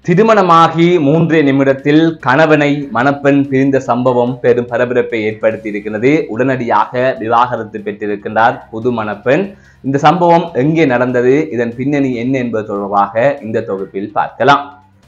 திருமணமாகி 3 நிமிடத்தில் கணவனை மணப்பெண் பிரிந்த சம்பவம் பெரும் பரபரப்பை ஏற்படுத்தி இருக்கிறது. உடனடியாக விவாகரத்து பெற்றிருக்கின்றார் புது மணப்பெண். இந்த சம்பவம் எங்கே நடந்தது, இதன் பின்னணி என்ன என்பது தொடர்பாக இந்த தொகுப்பில் பார்க்கலாம்.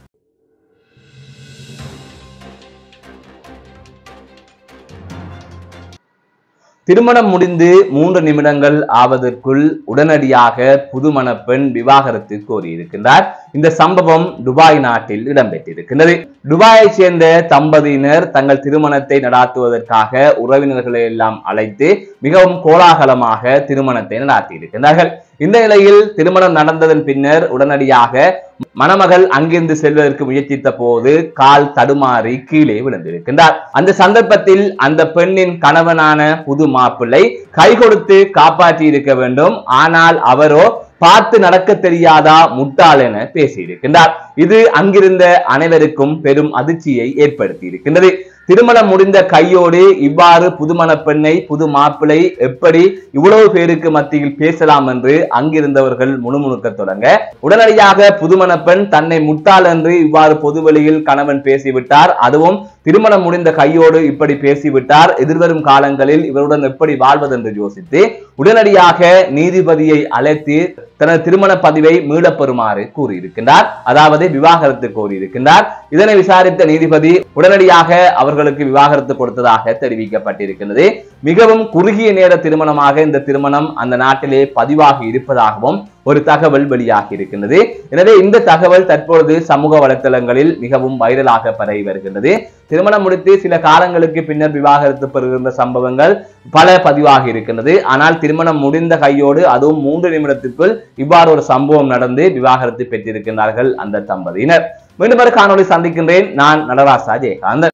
திருமணம் முடிந்து 3 நிமிடங்கள் ஆவதற்குள் உடனடியாக புது மணப்பெண் விவாகரத்து கோரியிருக்கின்றார். இந்த சம்பவம் துபாய் நாட்டில் இடம்பெற்றிருக்கின்றது. துபாயை சேர்ந்த தம்பதியினர் தங்கள் திருமணத்தை நடாத்துவதற்காக உறவினர்களை எல்லாம் அழைத்து மிகவும் கோலாகலமாக திருமணத்தை நடாத்தியிருக்கின்றார்கள். இந்த நிலையில் திருமணம் நடந்ததன் பின்னர் உடனடியாக மணமகள் அங்கிருந்து செல்வதற்கு முயற்சித்த போது கால் தடுமாறி கீழே விழுந்திருக்கின்றார். அந்த சந்தர்ப்பத்தில் அந்த பெண்ணின் கணவனான புது மாப்பிள்ளை கை கொடுத்து காப்பாற்றி இருக்க வேண்டும். ஆனால் அவரோ பார்த்து நடக்க தெரியாதா முட்டாள் என பேசியிருக்கின்றார். இது அங்கிருந்த அனைவருக்கும் பெரும் அதிர்ச்சியை ஏற்படுத்தி இருக்கின்றது. திருமணம் முடிந்த கையோடு இவ்வாறு புதுமண பெண்ணை புது மாப்பிள்ளை எப்படி இவ்வளவு பேருக்கு மத்தியில் பேசலாம் என்று அங்கிருந்தவர்கள் முணுமுணுக்க தொடங்க உடனடியாக புதுமண பெண் தன்னை முட்டாள் என்று இவ்வாறு பொதுவெளியில் கணவன் பேசிவிட்டார், அதுவும் திருமணம் முடிந்த கையோடு இப்படி பேசிவிட்டார், எதிர்வரும் காலங்களில் இவருடன் எப்படி வாழ்வது என்று யோசித்து உடனடியாக நீதிபதியை அழைத்து தனது திருமண பதிவை மீளப்பெறுமாறு கூறியிருக்கின்றார். அதாவது விவாகரத்து கோரியிருக்கின்றார். இதனை விசாரித்த நீதிபதி உடனடியாக அவர்களுக்கு விவாகரத்து கொடுத்ததாக தெரிவிக்கப்பட்டிருக்கிறது. மிகவும் குறுகிய நேர திருமணமாக இந்த திருமணம் அந்த நாட்டிலே பதிவாகி இருப்பதாகவும் ஒரு தகவல் வெளியாகி இருக்கின்றது. எனவே இந்த தகவல் தற்பொழுது சமூக வலைத்தளங்களில் மிகவும் வைரலாக பரவி வருகின்றது. திருமணம் முடித்து சில காலங்களுக்கு பின்னர் விவாகரத்து பெறுகின்ற சம்பவங்கள் பல பதிவாகி இருக்கின்றது. ஆனால் திருமணம் முடிந்த கையோடு அதுவும் 3 நிமிடத்திற்குள் இவ்வாறு ஒரு சம்பவம் நடந்து விவாகரத்து பெற்றிருக்கின்றார்கள் அந்த தம்பதியினர். மீண்டும் ஒரு காணொளி சந்திக்கின்றேன். நான் நடராசா ஜெயகாந்தன்.